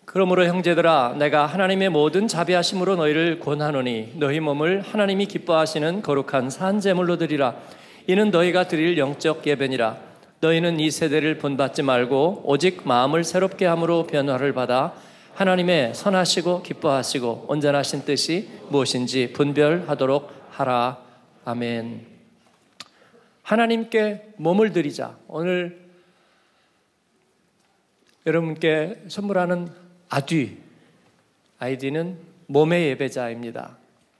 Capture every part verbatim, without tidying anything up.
그러므로 형제들아, 내가 하나님의 모든 자비하심으로 너희를 권하노니 너희 몸을 하나님이 기뻐하시는 거룩한 산 제물로 드리라. 이는 너희가 드릴 영적 예배니라. 너희는 이 세대를 본받지 말고 오직 마음을 새롭게 함으로 변화를 받아 하나님의 선하시고 기뻐하시고 온전하신 뜻이 무엇인지 분별하도록 하라. 아멘. 하나님께 몸을 드리자. 오늘 여러분께 선물하는 아뒤, 아이디는 몸의 예배자입니다.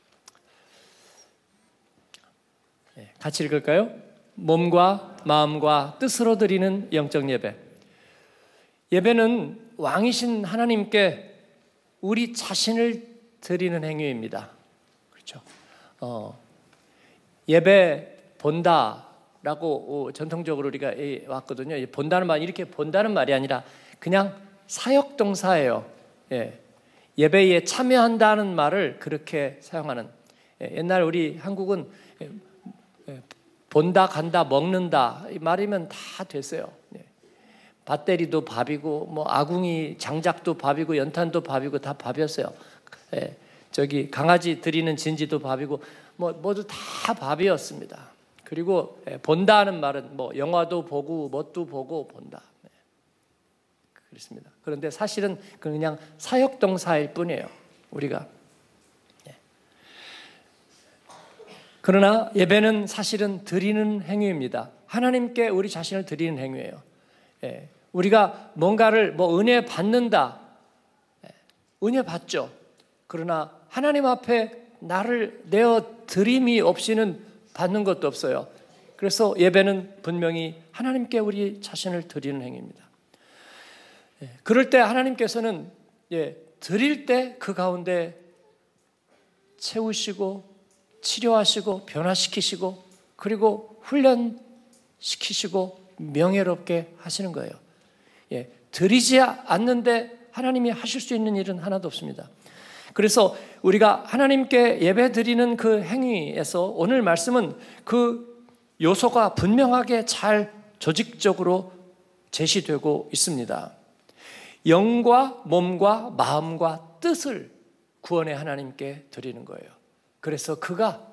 같이 읽을까요? 몸과 마음과 뜻으로 드리는 영적 예배. 예배는 왕이신 하나님께 우리 자신을 드리는 행위입니다. 그렇죠? 어, 예배 본다라고 전통적으로 우리가 왔거든요. 본다는 말, 이렇게 본다는 말이 아니라 그냥 사역동사예요. 예. 예배에 참여한다는 말을 그렇게 사용하는. 예. 옛날 우리 한국은 예. 예. 본다, 간다, 먹는다 이 말이면 다 됐어요. 예. 밭대리도 밥이고, 뭐 아궁이 장작도 밥이고, 연탄도 밥이고 다 밥이었어요. 예. 저기 강아지 드리는 진지도 밥이고, 뭐 모두 다 밥이었습니다. 그리고 예. 본다는 말은 뭐 영화도 보고, 뭣도 보고 본다. 그렇습니다. 그런데 사실은 그냥 사역동사일 뿐이에요. 우리가. 예. 그러나 예배는 사실은 드리는 행위입니다. 하나님께 우리 자신을 드리는 행위예요. 예. 우리가 뭔가를 뭐 은혜 받는다. 예. 은혜 받죠. 그러나 하나님 앞에 나를 내어 드림이 없이는 받는 것도 없어요. 그래서 예배는 분명히 하나님께 우리 자신을 드리는 행위입니다. 예, 그럴 때 하나님께서는 예, 드릴 때 그 가운데 채우시고 치료하시고 변화시키시고 그리고 훈련시키시고 명예롭게 하시는 거예요. 예, 드리지 않는데 하나님이 하실 수 있는 일은 하나도 없습니다. 그래서 우리가 하나님께 예배 드리는 그 행위에서 오늘 말씀은 그 요소가 분명하게 잘 조직적으로 제시되고 있습니다. 영과 몸과 마음과 뜻을 구원의 하나님께 드리는 거예요. 그래서 그가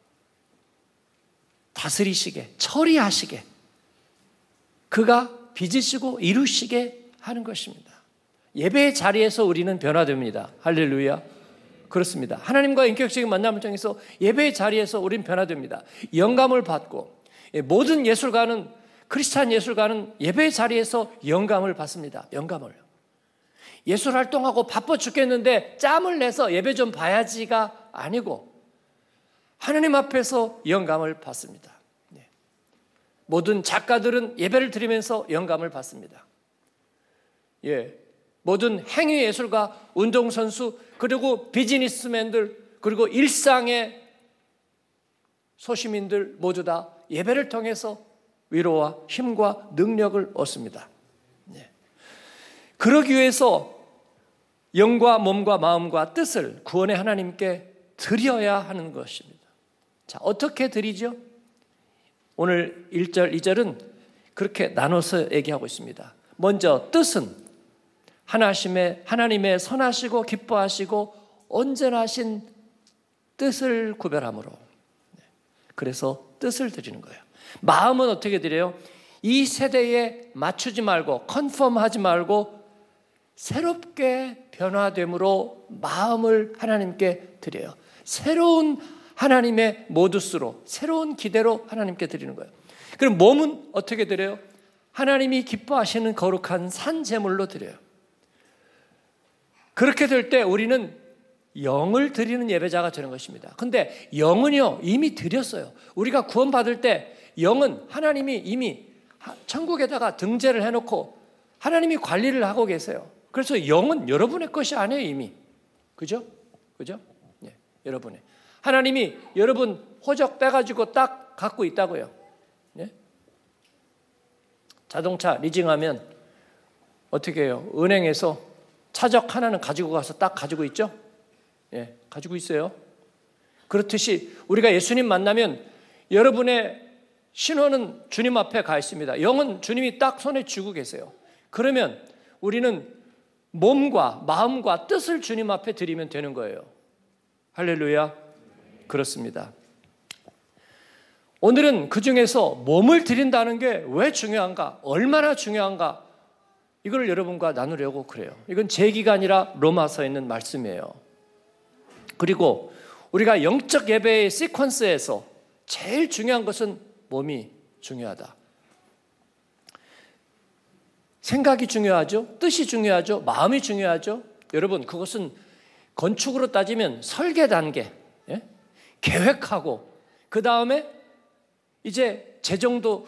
다스리시게, 처리하시게, 그가 빚으시고 이루시게 하는 것입니다. 예배의 자리에서 우리는 변화됩니다. 할렐루야. 그렇습니다. 하나님과 인격적인 만남을 통해서 예배의 자리에서 우리는 변화됩니다. 영감을 받고, 모든 예술가는, 크리스찬 예술가는 예배의 자리에서 영감을 받습니다. 영감을. 예술 활동하고 바빠 죽겠는데 짬을 내서 예배 좀 봐야지가 아니고 하나님 앞에서 영감을 받습니다. 네. 모든 작가들은 예배를 드리면서 영감을 받습니다. 예, 모든 행위예술가, 운동선수, 그리고 비즈니스맨들, 그리고 일상의 소시민들 모두 다 예배를 통해서 위로와 힘과 능력을 얻습니다. 네. 그러기 위해서 영과 몸과 마음과 뜻을 구원의 하나님께 드려야 하는 것입니다. 자, 어떻게 드리죠? 오늘 일 절, 이 절은 그렇게 나눠서 얘기하고 있습니다. 먼저 뜻은 하나님의, 하나님의 선하시고 기뻐하시고 온전하신 뜻을 구별함으로. 그래서 뜻을 드리는 거예요. 마음은 어떻게 드려요? 이 세대에 맞추지 말고 컨펌하지 말고 새롭게 변화됨으로 마음을 하나님께 드려요. 새로운 하나님의 모두스로, 새로운 기대로 하나님께 드리는 거예요. 그럼 몸은 어떻게 드려요? 하나님이 기뻐하시는 거룩한 산 제물로 드려요. 그렇게 될 때 우리는 영을 드리는 예배자가 되는 것입니다. 근데 영은요 이미 드렸어요. 우리가 구원받을 때 영은 하나님이 이미 천국에다가 등재를 해놓고 하나님이 관리를 하고 계세요. 그래서 영은 여러분의 것이 아니에요 이미. 그죠? 그죠? 네, 여러분의. 하나님이 여러분 호적 떼가지고 딱 갖고 있다고요. 네? 자동차 리징하면 어떻게 해요? 은행에서 차적 하나는 가지고 가서 딱 가지고 있죠? 예, 가지고 있어요. 그렇듯이 우리가 예수님 만나면 여러분의 신원은 주님 앞에 가 있습니다. 영은 주님이 딱 손에 쥐고 계세요. 그러면 우리는 몸과 마음과 뜻을 주님 앞에 드리면 되는 거예요. 할렐루야. 그렇습니다. 오늘은 그 중에서 몸을 드린다는 게 왜 중요한가, 얼마나 중요한가, 이걸 여러분과 나누려고 그래요. 이건 제 얘기가 아니라 로마서에 있는 말씀이에요. 그리고 우리가 영적 예배의 시퀀스에서 제일 중요한 것은 몸이 중요하다. 생각이 중요하죠. 뜻이 중요하죠. 마음이 중요하죠. 여러분, 그것은 건축으로 따지면 설계 단계, 예? 계획하고 그 다음에 이제 재정도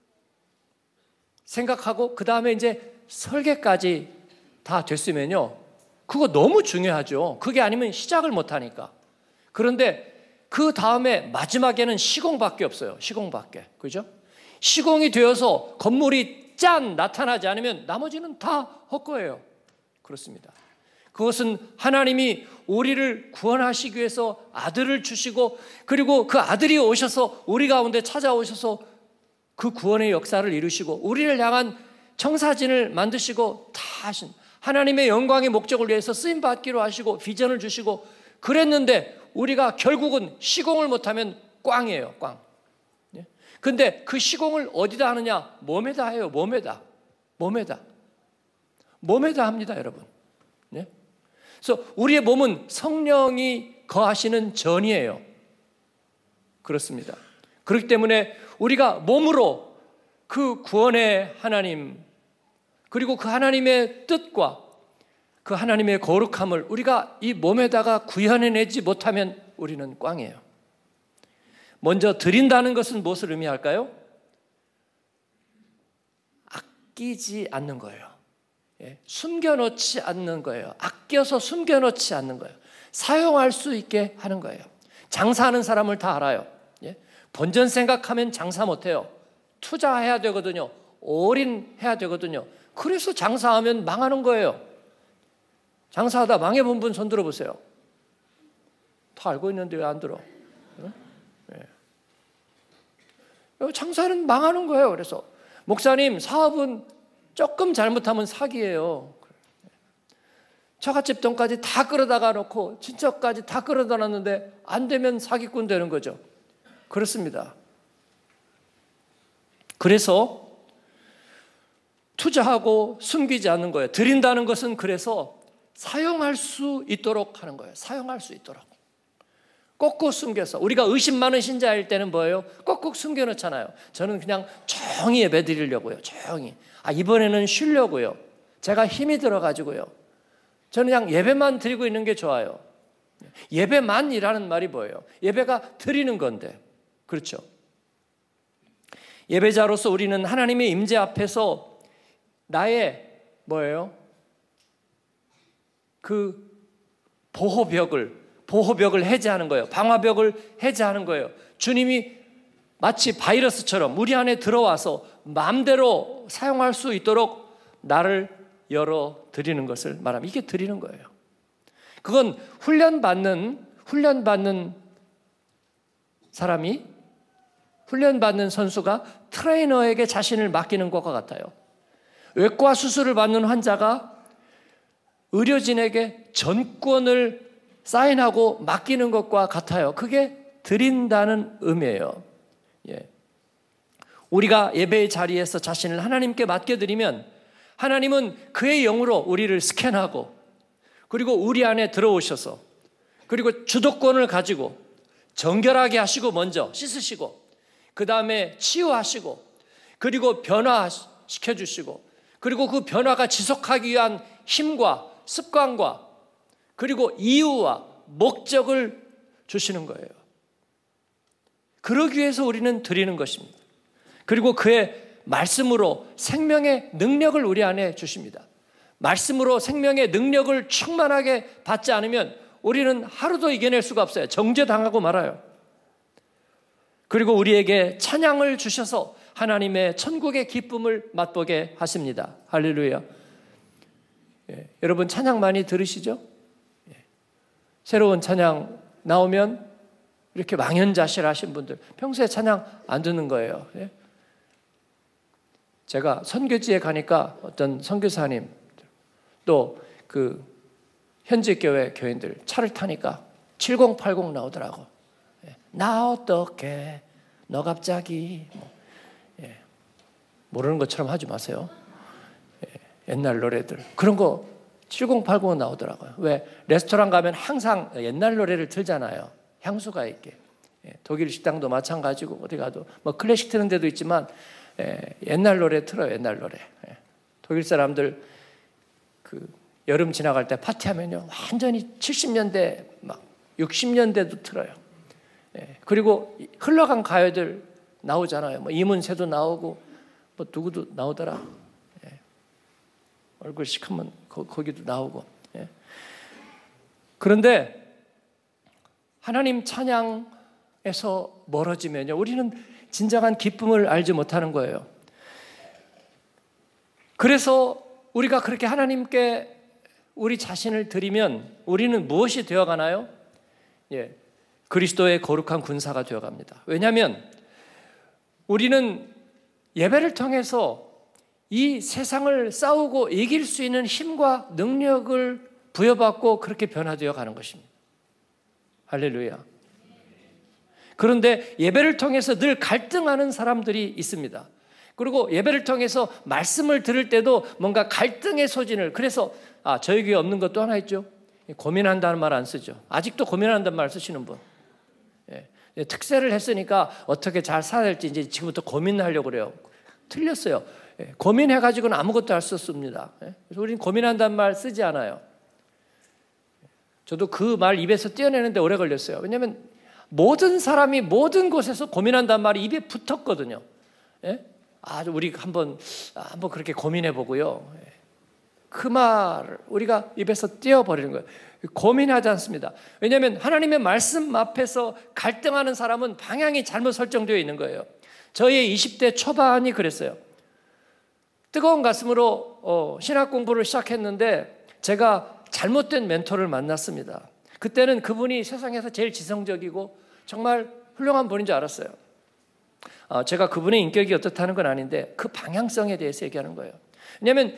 생각하고 그 다음에 이제 설계까지 다 됐으면요, 그거 너무 중요하죠. 그게 아니면 시작을 못하니까. 그런데 그 다음에 마지막에는 시공밖에 없어요. 시공밖에. 그죠? 시공이 되어서 건물이 짠 나타나지 않으면 나머지는 다 헛거예요. 그렇습니다. 그것은 하나님이 우리를 구원하시기 위해서 아들을 주시고, 그리고 그 아들이 오셔서 우리 가운데 찾아오셔서 그 구원의 역사를 이루시고 우리를 향한 청사진을 만드시고 다 하신 하나님의 영광의 목적을 위해서 쓰임받기로 하시고 비전을 주시고 그랬는데, 우리가 결국은 시공을 못하면 꽝이에요. 꽝. 근데 그 시공을 어디다 하느냐? 몸에다 해요. 몸에다. 몸에다. 몸에다 합니다, 여러분. 네? 그래서 우리의 몸은 성령이 거하시는 전이에요. 그렇습니다. 그렇기 때문에 우리가 몸으로 그 구원의 하나님, 그리고 그 하나님의 뜻과 그 하나님의 거룩함을 우리가 이 몸에다가 구현해내지 못하면 우리는 꽝이에요. 먼저 드린다는 것은 무엇을 의미할까요? 아끼지 않는 거예요. 예, 숨겨놓지 않는 거예요. 아껴서 숨겨놓지 않는 거예요. 사용할 수 있게 하는 거예요. 장사하는 사람을 다 알아요. 예? 본전 생각하면 장사 못해요. 투자해야 되거든요. 올인해야 되거든요. 그래서 장사하면 망하는 거예요. 장사하다 망해본 분 손 들어보세요. 다 알고 있는데 왜 안 들어? 장사는 망하는 거예요. 그래서 목사님, 사업은 조금 잘못하면 사기예요. 처갓집 돈까지 다 끌어다가 놓고 친척까지 다 끌어다 놨는데 안 되면 사기꾼 되는 거죠. 그렇습니다. 그래서 투자하고 숨기지 않는 거예요. 드린다는 것은 그래서 사용할 수 있도록 하는 거예요. 사용할 수 있도록. 꼭꼭 숨겨서. 우리가 의심 많은 신자일 때는 뭐예요? 꼭꼭 숨겨놓잖아요. 저는 그냥 조용히 예배 드리려고요. 조용히. 아, 이번에는 쉬려고요. 제가 힘이 들어가지고요. 저는 그냥 예배만 드리고 있는 게 좋아요. 예배만이라는 말이 뭐예요? 예배가 드리는 건데. 그렇죠? 예배자로서 우리는 하나님의 임재 앞에서 나의 뭐예요? 그 보호벽을 보호벽을 해제하는 거예요. 방화벽을 해제하는 거예요. 주님이 마치 바이러스처럼 우리 안에 들어와서 마음대로 사용할 수 있도록 나를 열어 드리는 것을 말합니다. 이게 드리는 거예요. 그건 훈련받는 훈련받는 사람이 훈련받는 선수가 트레이너에게 자신을 맡기는 것과 같아요. 외과 수술을 받는 환자가 의료진에게 전권을 사인하고 맡기는 것과 같아요. 그게 드린다는 의미예요. 예. 우리가 예배의 자리에서 자신을 하나님께 맡겨드리면 하나님은 그의 영으로 우리를 스캔하고, 그리고 우리 안에 들어오셔서, 그리고 주도권을 가지고 정결하게 하시고 먼저 씻으시고, 그 다음에 치유하시고, 그리고 변화시켜주시고, 그리고 그 변화가 지속하기 위한 힘과 습관과 그리고 이유와 목적을 주시는 거예요. 그러기 위해서 우리는 드리는 것입니다. 그리고 그의 말씀으로 생명의 능력을 우리 안에 주십니다. 말씀으로 생명의 능력을 충만하게 받지 않으면 우리는 하루도 이겨낼 수가 없어요. 정죄당하고 말아요. 그리고 우리에게 찬양을 주셔서 하나님의 천국의 기쁨을 맛보게 하십니다. 할렐루야. 예, 여러분 찬양 많이 들으시죠? 새로운 찬양 나오면 이렇게 망연자실하신 분들, 평소에 찬양 안 듣는 거예요. 예? 제가 선교지에 가니까 어떤 선교사님, 또 그 현지 교회 교인들 차를 타니까 칠공팔공 나오더라고. 예. 나 어떡해 너 갑자기 뭐, 예. 모르는 것처럼 하지 마세요. 예. 옛날 노래들 그런 거 칠공팔공 나오더라고요. 왜 레스토랑 가면 항상 옛날 노래를 틀잖아요. 향수가 있게. 예. 독일 식당도 마찬가지고 어디 가도 뭐 클래식 트는 데도 있지만 예. 옛날 노래 틀어요. 옛날 노래. 예. 독일 사람들 그 여름 지나갈 때 파티하면요 완전히 칠십 년대 막 육십 년대도 틀어요. 예, 그리고 흘러간 가요들 나오잖아요. 뭐 이문세도 나오고 뭐 누구도 나오더라. 예, 얼굴 시커먼 거, 거기도 나오고. 예. 그런데 하나님 찬양에서 멀어지면요 우리는 진정한 기쁨을 알지 못하는 거예요. 그래서 우리가 그렇게 하나님께 우리 자신을 드리면 우리는 무엇이 되어가나요? 예, 그리스도의 거룩한 군사가 되어갑니다. 왜냐하면 우리는 예배를 통해서 이 세상을 싸우고 이길 수 있는 힘과 능력을 부여받고 그렇게 변화되어 가는 것입니다. 할렐루야. 그런데 예배를 통해서 늘 갈등하는 사람들이 있습니다. 그리고 예배를 통해서 말씀을 들을 때도 뭔가 갈등의 소진을, 그래서 아, 저희 교회 없는 것도 하나 있죠. 고민한다는 말 안 쓰죠. 아직도 고민한다는 말 쓰시는 분. 예. 특세를 했으니까 어떻게 잘 살아야 될지 이제 지금부터 고민하려고 그래요. 틀렸어요. 예. 고민해가지고는 아무것도 할 수 없습니다. 예. 그래서 우리는 고민한다는 말 쓰지 않아요. 저도 그 말 입에서 떼어내는데 오래 걸렸어요. 왜냐하면 모든 사람이 모든 곳에서 고민한다는 말이 입에 붙었거든요. 예? 아, 우리 한번 한번 그렇게 고민해 보고요. 그 말 우리가 입에서 떼어버리는 거예요. 고민하지 않습니다. 왜냐하면 하나님의 말씀 앞에서 갈등하는 사람은 방향이 잘못 설정되어 있는 거예요. 저희의 이십 대 초반이 그랬어요. 뜨거운 가슴으로 어, 신학 공부를 시작했는데 제가 잘못된 멘토를 만났습니다. 그때는 그분이 세상에서 제일 지성적이고 정말 훌륭한 분인 줄 알았어요. 어, 제가 그분의 인격이 어떻다는 건 아닌데 그 방향성에 대해서 얘기하는 거예요. 왜냐하면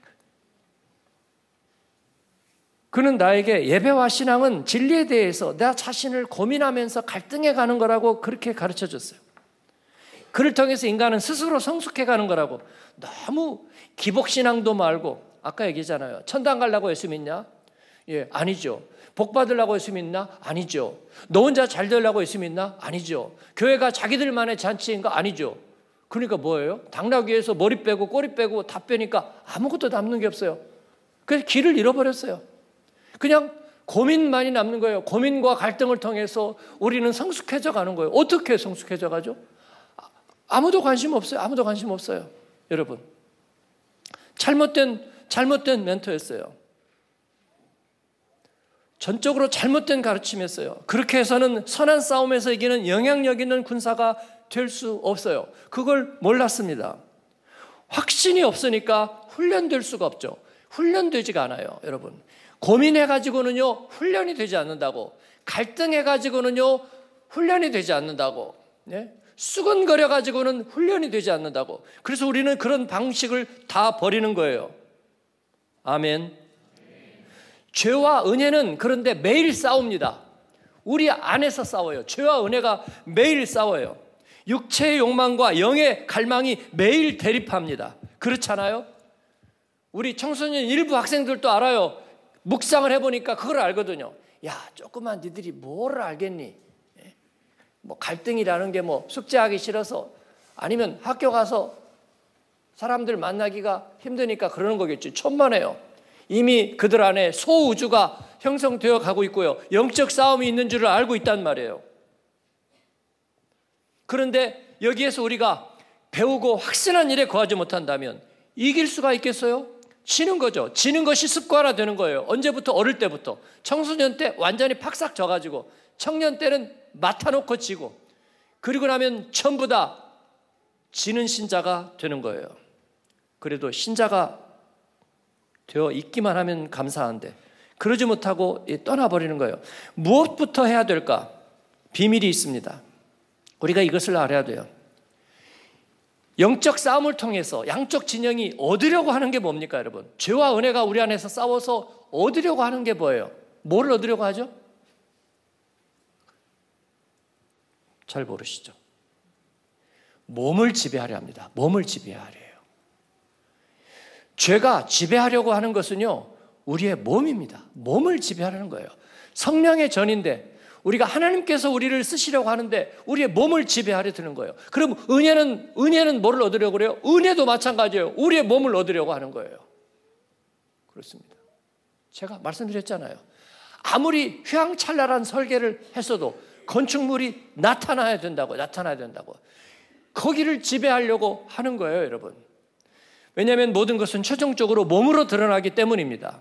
그는 나에게 예배와 신앙은 진리에 대해서 나 자신을 고민하면서 갈등해 가는 거라고 그렇게 가르쳐 줬어요. 그를 통해서 인간은 스스로 성숙해 가는 거라고. 너무 기복신앙도 말고, 아까 얘기했잖아요. 천당 가려고 예수 믿냐? 예, 아니죠. 복 받으려고 예수 믿나? 아니죠. 너 혼자 잘 되려고 예수 믿나? 아니죠. 교회가 자기들만의 잔치인가? 아니죠. 그러니까 뭐예요? 당나귀 위해서 머리 빼고 꼬리 빼고 다 빼니까 아무것도 남는 게 없어요. 그래서 길을 잃어버렸어요. 그냥 고민만이 남는 거예요. 고민과 갈등을 통해서 우리는 성숙해져 가는 거예요. 어떻게 성숙해져 가죠? 아무도 관심 없어요. 아무도 관심 없어요. 여러분, 잘못된 잘못된 멘토였어요. 전적으로 잘못된 가르침이었어요. 그렇게 해서는 선한 싸움에서 이기는 영향력 있는 군사가 될 수 없어요. 그걸 몰랐습니다. 확신이 없으니까 훈련될 수가 없죠. 훈련되지가 않아요, 여러분. 고민해가지고는요, 훈련이 되지 않는다고. 갈등해가지고는요, 훈련이 되지 않는다고. 네? 수근거려가지고는 훈련이 되지 않는다고. 그래서 우리는 그런 방식을 다 버리는 거예요. 아멘. 죄와 은혜는 그런데 매일 싸웁니다. 우리 안에서 싸워요. 죄와 은혜가 매일 싸워요. 육체의 욕망과 영의 갈망이 매일 대립합니다. 그렇잖아요? 우리 청소년 일부 학생들도 알아요. 묵상을 해보니까 그걸 알거든요. 야, 조그만 니들이 뭘 알겠니? 뭐 갈등이라는 게 뭐 숙제하기 싫어서 아니면 학교 가서 사람들 만나기가 힘드니까 그러는 거겠지. 천만에요. 이미 그들 안에 소우주가 형성되어 가고 있고요. 영적 싸움이 있는 줄을 알고 있단 말이에요. 그런데 여기에서 우리가 배우고 확신한 일에 거하지 못한다면 이길 수가 있겠어요? 지는 거죠. 지는 것이 습관화되는 거예요. 언제부터? 어릴 때부터. 청소년 때 완전히 팍싹 져가지고 청년 때는 맡아놓고 지고 그리고 나면 전부 다 지는 신자가 되는 거예요. 그래도 신자가 되어 있기만 하면 감사한데 그러지 못하고 떠나버리는 거예요. 무엇부터 해야 될까? 비밀이 있습니다. 우리가 이것을 알아야 돼요. 영적 싸움을 통해서 양쪽 진영이 얻으려고 하는 게 뭡니까, 여러분? 죄와 은혜가 우리 안에서 싸워서 얻으려고 하는 게 뭐예요? 뭘 얻으려고 하죠? 잘 모르시죠? 몸을 지배하려 합니다. 몸을 지배하려 해요. 죄가 지배하려고 하는 것은요, 우리의 몸입니다. 몸을 지배하려는 거예요. 성령의 전인데 우리가 하나님께서 우리를 쓰시려고 하는데 우리의 몸을 지배하려 드는 거예요. 그럼 은혜는 은혜는 뭐를 얻으려고 그래요? 은혜도 마찬가지예요. 우리의 몸을 얻으려고 하는 거예요. 그렇습니다. 제가 말씀드렸잖아요. 아무리 휘황찬란한 설계를 했어도 건축물이 나타나야 된다고, 나타나야 된다고. 거기를 지배하려고 하는 거예요, 여러분. 왜냐하면 모든 것은 최종적으로 몸으로 드러나기 때문입니다.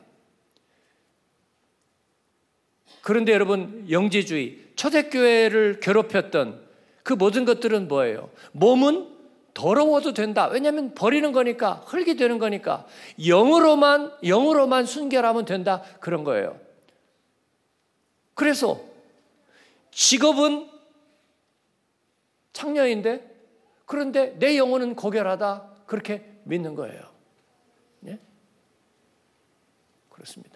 그런데 여러분, 영지주의, 초대교회를 괴롭혔던 그 모든 것들은 뭐예요? 몸은 더러워도 된다. 왜냐하면 버리는 거니까, 흙이 되는 거니까 영으로만, 영으로만 순결하면 된다. 그런 거예요. 그래서 직업은 창녀인데 그런데 내 영혼은 고결하다. 그렇게 믿는 거예요. 예? 그렇습니다.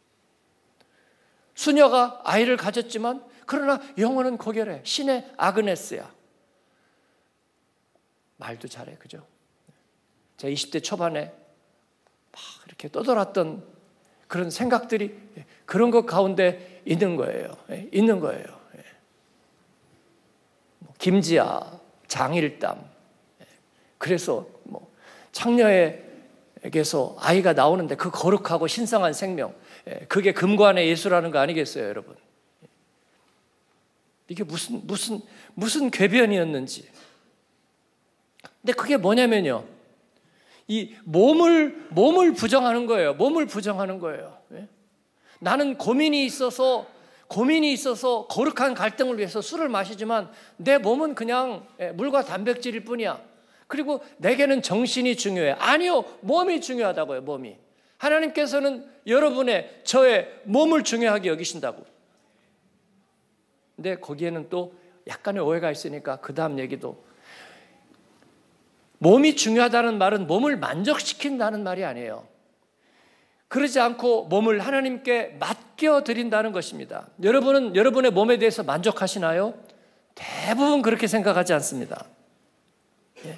수녀가 아이를 가졌지만 그러나 영혼은 고결해. 신의 아그네스야. 말도 잘해. 그죠? 제 이십 대 초반에 막 이렇게 떠돌았던 그런 생각들이 그런 것 가운데 있는 거예요. 있는 거예요. 김지아, 장일담. 그래서 뭐 창녀에게서 아이가 나오는데 그 거룩하고 신성한 생명, 그게 금관의 예수라는 거 아니겠어요, 여러분? 이게 무슨 무슨 무슨 궤변이었는지. 근데 그게 뭐냐면요, 이 몸을 몸을 부정하는 거예요. 몸을 부정하는 거예요. 나는 고민이 있어서 고민이 있어서 거룩한 갈등을 위해서 술을 마시지만 내 몸은 그냥 물과 단백질일 뿐이야. 그리고 내게는 정신이 중요해. 아니요, 몸이 중요하다고요. 몸이. 하나님께서는 여러분의 저의 몸을 중요하게 여기신다고. 근데 거기에는 또 약간의 오해가 있으니까 그 다음 얘기도, 몸이 중요하다는 말은 몸을 만족시킨다는 말이 아니에요. 그러지 않고 몸을 하나님께 맡겨드린다는 것입니다. 여러분은 여러분의 몸에 대해서 만족하시나요? 대부분 그렇게 생각하지 않습니다. 예.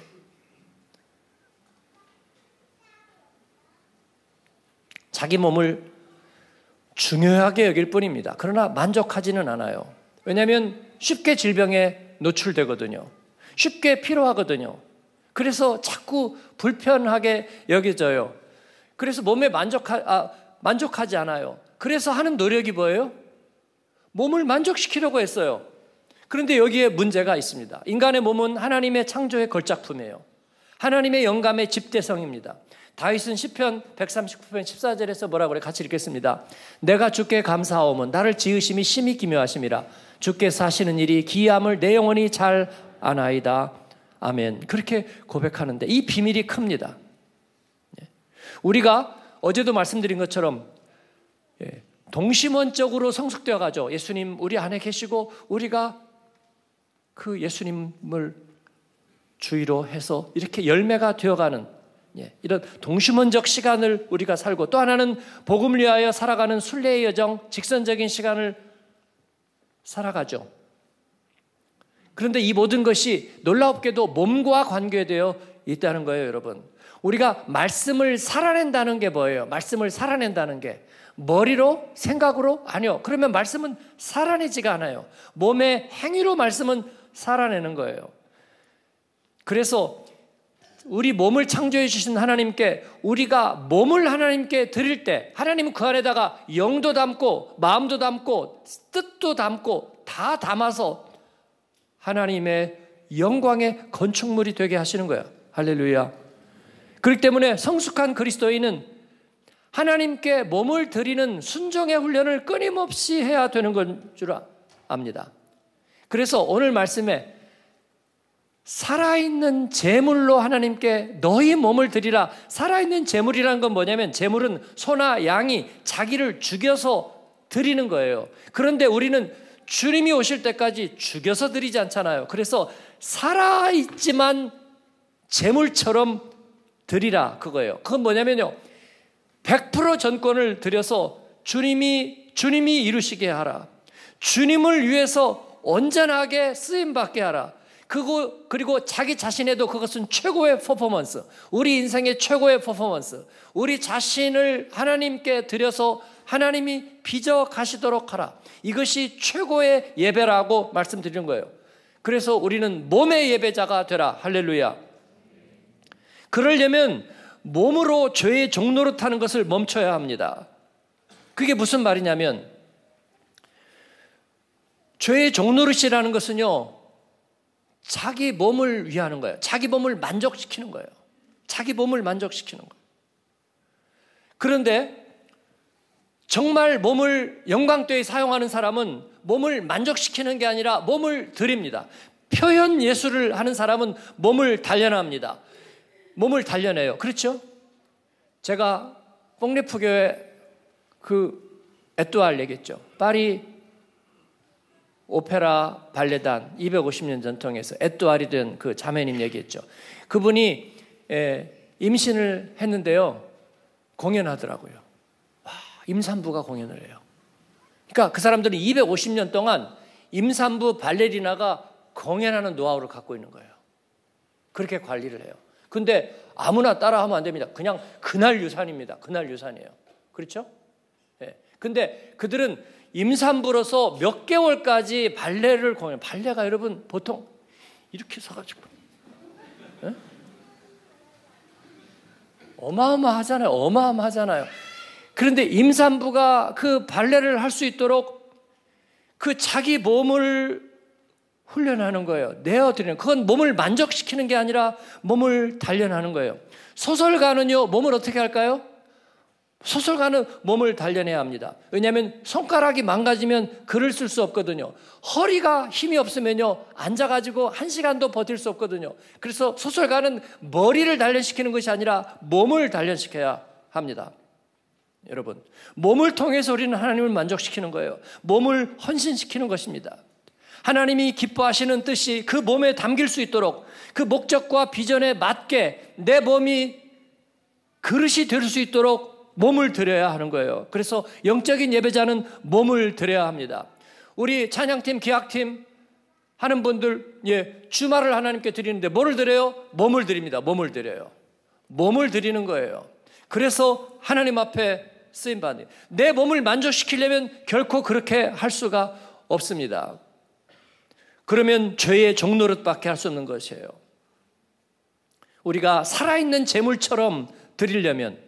자기 몸을 중요하게 여길 뿐입니다. 그러나 만족하지는 않아요. 왜냐하면 쉽게 질병에 노출되거든요. 쉽게 피로하거든요. 그래서 자꾸 불편하게 여겨져요. 그래서 몸에 만족하, 아, 만족하지 않아요. 그래서 하는 노력이 뭐예요? 몸을 만족시키려고 했어요. 그런데 여기에 문제가 있습니다. 인간의 몸은 하나님의 창조의 걸작품이에요. 하나님의 영감의 집대성입니다. 다윗은 시편 백삼십구 편 십사 절에서 뭐라고 그래? 같이 읽겠습니다. 내가 주께 감사하오면 나를 지으심이 심히 기묘하심이라. 주께 사시는 일이 기이함을 내 영혼이 잘 아나이다. 아멘. 그렇게 고백하는데 이 비밀이 큽니다. 우리가 어제도 말씀드린 것처럼 동심원적으로 성숙되어 가죠. 예수님 우리 안에 계시고 우리가 그 예수님을 주의로 해서 이렇게 열매가 되어가는 이런 동심원적 시간을 우리가 살고, 또 하나는 복음을 위하여 살아가는 순례의 여정, 직선적인 시간을 살아가죠. 그런데 이 모든 것이 놀랍게도 몸과 관계되어 있다는 거예요, 여러분. 우리가 말씀을 살아낸다는 게 뭐예요? 말씀을 살아낸다는 게 머리로? 생각으로? 아니요. 그러면 말씀은 살아내지가 않아요. 몸의 행위로 말씀은 살아내는 거예요. 그래서 우리 몸을 창조해 주신 하나님께 우리가 몸을 하나님께 드릴 때 하나님은 그 안에다가 영도 담고 마음도 담고 뜻도 담고 다 담아서 하나님의 영광의 건축물이 되게 하시는 거예요. 할렐루야. 그렇기 때문에 성숙한 그리스도인은 하나님께 몸을 드리는 순종의 훈련을 끊임없이 해야 되는 건 줄 압니다. 그래서 오늘 말씀에 살아있는 제물로 하나님께 너희 몸을 드리라. 살아있는 제물이라는 건 뭐냐면, 제물은 소나 양이 자기를 죽여서 드리는 거예요. 그런데 우리는 주님이 오실 때까지 죽여서 드리지 않잖아요. 그래서 살아있지만 제물처럼 드리라 그거예요. 그건 뭐냐면요, 백 퍼센트 전권을 드려서 주님이 주님이 이루시게 하라. 주님을 위해서 온전하게 쓰임받게 하라. 그거, 그리고 자기 자신에도 그것은 최고의 퍼포먼스, 우리 인생의 최고의 퍼포먼스, 우리 자신을 하나님께 드려서 하나님이 빚어 가시도록 하라. 이것이 최고의 예배라고 말씀드리는 거예요. 그래서 우리는 몸의 예배자가 되라. 할렐루야. 그러려면 몸으로 죄의 종노릇하는 것을 멈춰야 합니다. 그게 무슨 말이냐면, 죄의 종노릇이라는 것은요, 자기 몸을 위하는 거예요. 자기 몸을 만족시키는 거예요. 자기 몸을 만족시키는 거예요. 그런데 정말 몸을 영광되이 사용하는 사람은 몸을 만족시키는 게 아니라 몸을 드립니다. 표현 예술을 하는 사람은 몸을 단련합니다. 몸을 단련해요. 그렇죠? 제가 뽕레프교회 그 에뚜알 얘기했죠. 파리 오페라 발레단 이백오십 년 전통에서 에뚜알이 된 그 자매님 얘기했죠. 그분이 임신을 했는데요, 공연하더라고요. 와, 임산부가 공연을 해요. 그러니까 그 사람들은 이백오십 년 동안 임산부 발레리나가 공연하는 노하우를 갖고 있는 거예요. 그렇게 관리를 해요. 근데 아무나 따라하면 안 됩니다. 그냥 그날 유산입니다. 그날 유산이에요. 그렇죠? 네. 근데 그들은 임산부로서 몇 개월까지 발레를 공연, 발레가 여러분 보통 이렇게 서가지고, 네? 어마어마하잖아요. 어마어마하잖아요. 그런데 임산부가 그 발레를 할 수 있도록 그 자기 몸을 훈련하는 거예요. 내어드리는, 그건 몸을 만족시키는 게 아니라 몸을 단련하는 거예요. 소설가는요, 몸을 어떻게 할까요? 소설가는 몸을 단련해야 합니다. 왜냐하면 손가락이 망가지면 글을 쓸 수 없거든요. 허리가 힘이 없으면요, 앉아가지고 한 시간도 버틸 수 없거든요. 그래서 소설가는 머리를 단련시키는 것이 아니라 몸을 단련시켜야 합니다. 여러분, 몸을 통해서 우리는 하나님을 만족시키는 거예요. 몸을 헌신시키는 것입니다. 하나님이 기뻐하시는 뜻이 그 몸에 담길 수 있도록, 그 목적과 비전에 맞게 내 몸이 그릇이 될 수 있도록 몸을 드려야 하는 거예요. 그래서 영적인 예배자는 몸을 드려야 합니다. 우리 찬양팀, 기악팀 하는 분들, 예, 주말을 하나님께 드리는데 뭐를 드려요? 몸을 드립니다. 몸을 드려요. 몸을 드리는 거예요. 그래서 하나님 앞에 쓰임받는, 내 몸을 만족시키려면 결코 그렇게 할 수가 없습니다. 그러면 죄의 종노릇밖에 할 수 없는 것이에요. 우리가 살아있는 재물처럼 드리려면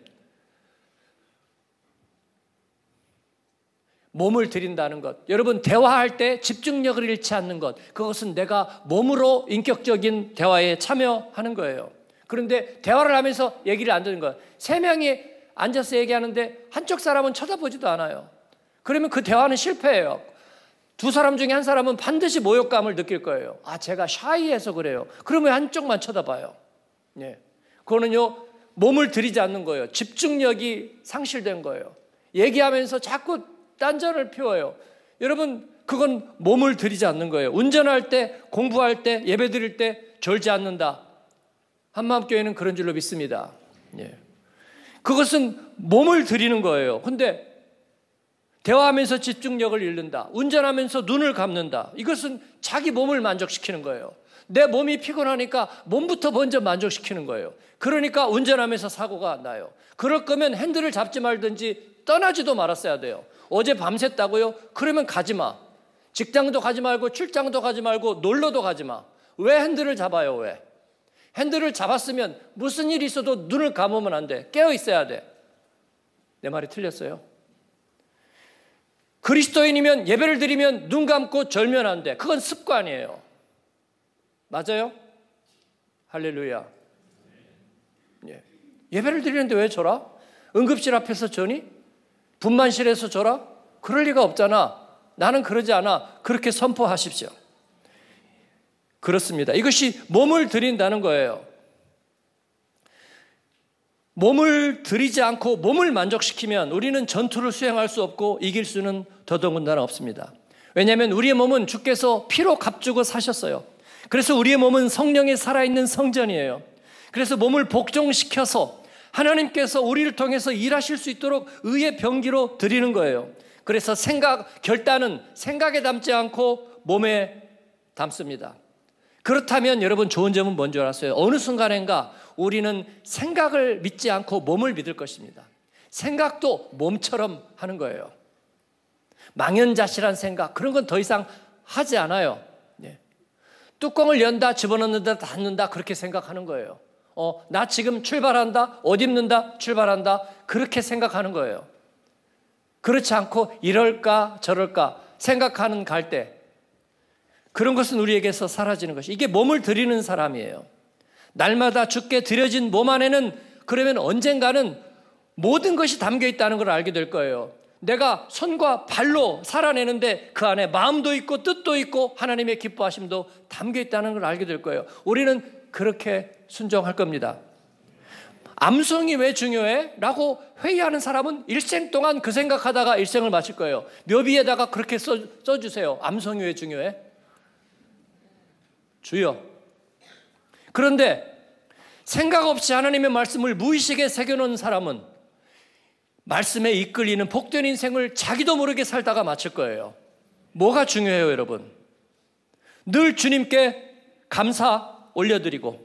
몸을 드린다는 것, 여러분 대화할 때 집중력을 잃지 않는 것, 그것은 내가 몸으로 인격적인 대화에 참여하는 거예요. 그런데 대화를 하면서 얘기를 안 듣는 거예요. 세 명이 앉아서 얘기하는데 한쪽 사람은 쳐다보지도 않아요. 그러면 그 대화는 실패해요. 두 사람 중에 한 사람은 반드시 모욕감을 느낄 거예요. 아, 제가 샤이해서 그래요. 그러면 한쪽만 쳐다봐요. 예. 그거는요, 몸을 들이지 않는 거예요. 집중력이 상실된 거예요. 얘기하면서 자꾸 딴전을 피워요. 여러분, 그건 몸을 들이지 않는 거예요. 운전할 때, 공부할 때, 예배 드릴 때 졸지 않는다. 한마음교회는 그런 줄로 믿습니다. 예. 그것은 몸을 들이는 거예요. 근데 대화하면서 집중력을 잃는다. 운전하면서 눈을 감는다. 이것은 자기 몸을 만족시키는 거예요. 내 몸이 피곤하니까 몸부터 먼저 만족시키는 거예요. 그러니까 운전하면서 사고가 나요. 그럴 거면 핸들을 잡지 말든지 떠나지도 말았어야 돼요. 어제 밤샜다고요? 그러면 가지 마. 직장도 가지 말고 출장도 가지 말고 놀러도 가지 마. 왜 핸들을 잡아요? 왜? 핸들을 잡았으면 무슨 일이 있어도 눈을 감으면 안 돼. 깨어 있어야 돼. 내 말이 틀렸어요? 그리스도인이면 예배를 드리면 눈 감고 절면 안 돼. 그건 습관이에요. 맞아요? 할렐루야. 예. 예배를 드리는데 왜 절아? 응급실 앞에서 저니? 분만실에서 절아? 그럴 리가 없잖아. 나는 그러지 않아. 그렇게 선포하십시오. 그렇습니다. 이것이 몸을 드린다는 거예요. 몸을 드리지 않고 몸을 만족시키면 우리는 전투를 수행할 수 없고 이길 수는 더더군다나 없습니다. 왜냐하면 우리의 몸은 주께서 피로 값주고 사셨어요. 그래서 우리의 몸은 성령의 살아있는 성전이에요. 그래서 몸을 복종시켜서 하나님께서 우리를 통해서 일하실 수 있도록 의의 병기로 드리는 거예요. 그래서 생각, 결단은 생각에 담지 않고 몸에 담습니다. 그렇다면 여러분 좋은 점은 뭔지 알았어요? 어느 순간인가 우리는 생각을 믿지 않고 몸을 믿을 것입니다. 생각도 몸처럼 하는 거예요. 망연자실한 생각, 그런 건 더 이상 하지 않아요. 네. 뚜껑을 연다, 집어넣는다, 닫는다, 그렇게 생각하는 거예요. 어, 나 지금 출발한다, 옷 입는다, 출발한다, 그렇게 생각하는 거예요. 그렇지 않고 이럴까 저럴까 생각하는 갈대, 그런 것은 우리에게서 사라지는 것이, 이게 몸을 드리는 사람이에요. 날마다 주께 드려진 몸 안에는 그러면 언젠가는 모든 것이 담겨 있다는 걸 알게 될 거예요. 내가 손과 발로 살아내는데 그 안에 마음도 있고 뜻도 있고 하나님의 기뻐하심도 담겨 있다는 걸 알게 될 거예요. 우리는 그렇게 순종할 겁니다. 암송이 왜 중요해? 라고 회의하는 사람은 일생 동안 그 생각하다가 일생을 마칠 거예요. 묘비에다가 그렇게 써, 써주세요. 암송이 왜 중요해? 주여. 그런데 생각 없이 하나님의 말씀을 무의식에 새겨놓은 사람은 말씀에 이끌리는 복된 인생을 자기도 모르게 살다가 마칠 거예요. 뭐가 중요해요, 여러분? 늘 주님께 감사 올려드리고,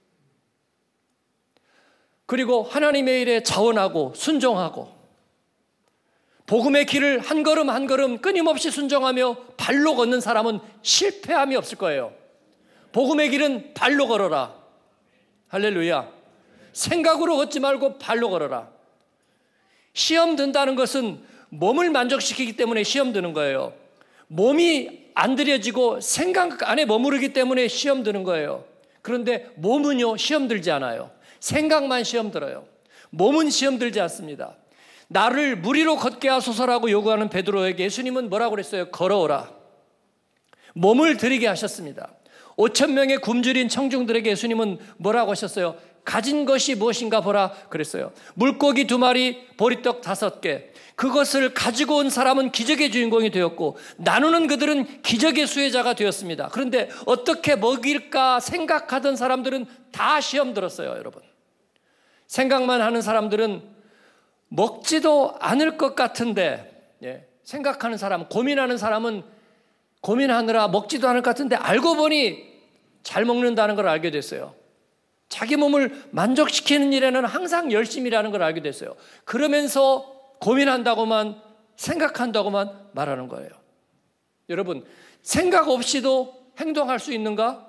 그리고 하나님의 일에 자원하고 순종하고, 복음의 길을 한 걸음 한 걸음 끊임없이 순종하며 발로 걷는 사람은 실패함이 없을 거예요. 복음의 길은 발로 걸어라. 할렐루야. 생각으로 걷지 말고 발로 걸어라. 시험 든다는 것은 몸을 만족시키기 때문에 시험 드는 거예요. 몸이 안 들여지고 생각 안에 머무르기 때문에 시험 드는 거예요. 그런데 몸은요, 시험 들지 않아요. 생각만 시험 들어요. 몸은 시험 들지 않습니다. 나를 무리로 걷게 하소서라고 요구하는 베드로에게 예수님은 뭐라고 그랬어요? 걸어오라. 몸을 들이게 하셨습니다. 오천 명의 굶주린 청중들에게 예수님은 뭐라고 하셨어요? 가진 것이 무엇인가 보라 그랬어요. 물고기 두 마리, 보리떡 다섯 개. 그것을 가지고 온 사람은 기적의 주인공이 되었고 나누는 그들은 기적의 수혜자가 되었습니다. 그런데 어떻게 먹일까 생각하던 사람들은 다 시험 들었어요, 여러분. 생각만 하는 사람들은 먹지도 않을 것 같은데, 예, 생각하는 사람, 고민하는 사람은 고민하느라 먹지도 않을 것 같은데 알고 보니 잘 먹는다는 걸 알게 됐어요. 자기 몸을 만족시키는 일에는 항상 열심히 일하는 걸 알게 됐어요. 그러면서 고민한다고만, 생각한다고만 말하는 거예요. 여러분, 생각 없이도 행동할 수 있는가?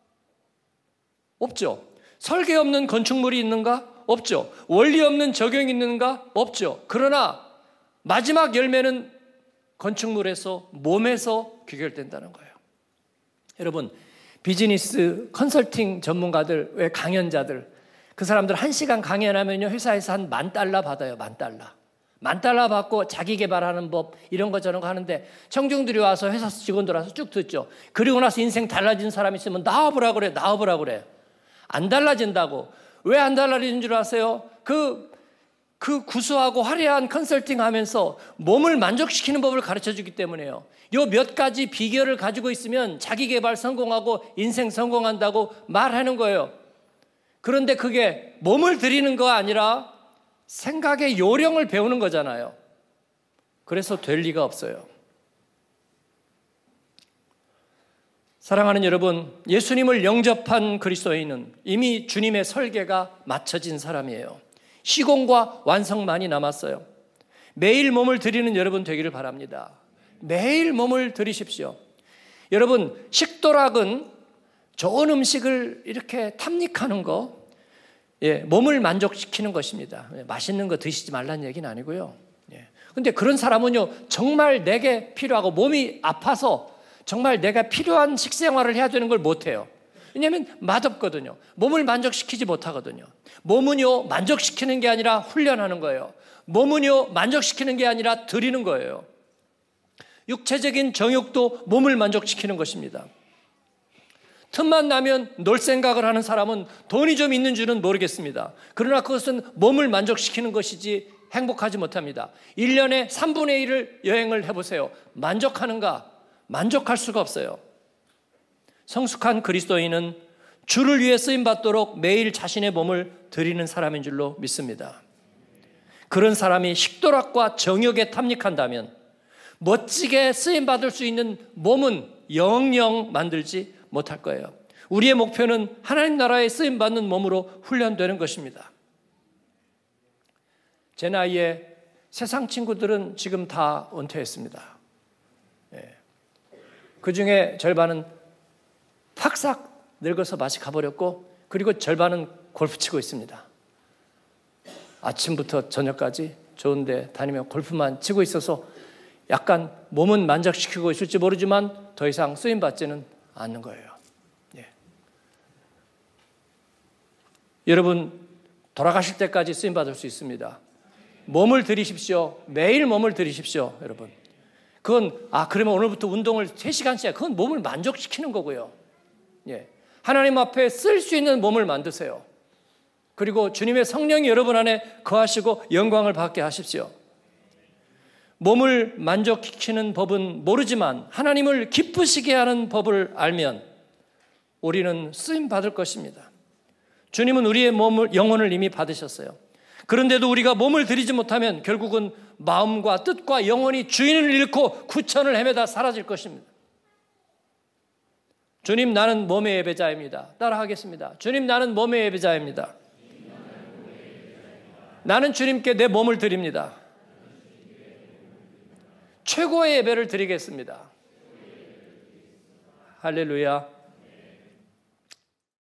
없죠. 설계 없는 건축물이 있는가? 없죠. 원리 없는 적용이 있는가? 없죠. 그러나 마지막 열매는 건축물에서, 몸에서 귀결된다는 거예요. 여러분, 비즈니스 컨설팅 전문가들, 왜 강연자들, 그 사람들 한 시간 강연하면요, 회사에서 한 만 달러 받아요. 만 달러. 만 달러 받고 자기 개발하는 법, 이런 거 저런 거 하는데 청중들이 와서 회사 직원들 와서 쭉 듣죠. 그리고 나서 인생 달라진 사람 있으면 나와보라 그래, 나와보라 그래. 안 달라진다고. 왜 안 달라지는 줄 아세요? 그, 그 구수하고 화려한 컨설팅 하면서 몸을 만족시키는 법을 가르쳐 주기 때문에요. 요 몇 가지 비결을 가지고 있으면 자기 개발 성공하고 인생 성공한다고 말하는 거예요. 그런데 그게 몸을 들이는 거 아니라 생각의 요령을 배우는 거잖아요. 그래서 될 리가 없어요. 사랑하는 여러분, 예수님을 영접한 그리스도인은 이미 주님의 설계가 맞춰진 사람이에요. 시공과 완성만이 남았어요. 매일 몸을 드리는 여러분 되기를 바랍니다. 매일 몸을 드리십시오. 여러분, 식도락은 좋은 음식을 이렇게 탐닉하는 거, 예, 몸을 만족시키는 것입니다. 예, 맛있는 거 드시지 말라는 얘기는 아니고요. 예. 근데 그런 사람은요, 정말 내게 필요하고 몸이 아파서 정말 내가 필요한 식생활을 해야 되는 걸 못해요. 왜냐하면 맛없거든요. 몸을 만족시키지 못하거든요. 몸은요, 만족시키는 게 아니라 훈련하는 거예요. 몸은요, 만족시키는 게 아니라 드리는 거예요. 육체적인 정욕도 몸을 만족시키는 것입니다. 틈만 나면 놀 생각을 하는 사람은 돈이 좀 있는 줄은 모르겠습니다. 그러나 그것은 몸을 만족시키는 것이지 행복하지 못합니다. 일 년에 삼분의 일을 여행을 해보세요. 만족하는가? 만족할 수가 없어요. 성숙한 그리스도인은 주를 위해 쓰임받도록 매일 자신의 몸을 드리는 사람인 줄로 믿습니다. 그런 사람이 식도락과 정욕에 탐닉한다면 멋지게 쓰임받을 수 있는 몸은 영영 만들지 못할 거예요. 우리의 목표는 하나님 나라에 쓰임받는 몸으로 훈련되는 것입니다. 제 나이에 세상 친구들은 지금 다 은퇴했습니다. 예. 그 중에 절반은 팍삭 늙어서 맛이 가버렸고, 그리고 절반은 골프 치고 있습니다. 아침부터 저녁까지 좋은데 다니며 골프만 치고 있어서 약간 몸은 만족시키고 있을지 모르지만 더 이상 쓰임받지는 않는 거예요. 예. 여러분, 돌아가실 때까지 쓰임받을 수 있습니다. 몸을 들이십시오. 매일 몸을 들이십시오, 여러분. 그건, 아, 그러면 오늘부터 운동을 세 시간씩, 그건 몸을 만족시키는 거고요. 예. 하나님 앞에 쓸 수 있는 몸을 만드세요. 그리고 주님의 성령이 여러분 안에 거하시고 영광을 받게 하십시오. 몸을 만족시키는 법은 모르지만 하나님을 기쁘시게 하는 법을 알면 우리는 쓰임 받을 것입니다. 주님은 우리의 몸을, 영혼을 이미 받으셨어요. 그런데도 우리가 몸을 드리지 못하면 결국은 마음과 뜻과 영혼이 주인을 잃고 구천을 헤매다 사라질 것입니다. 주님, 나는 몸의 예배자입니다. 따라하겠습니다. 주님, 나는 몸의 예배자입니다. 나는 주님께 내 몸을 드립니다. 최고의 예배를 드리겠습니다. 할렐루야.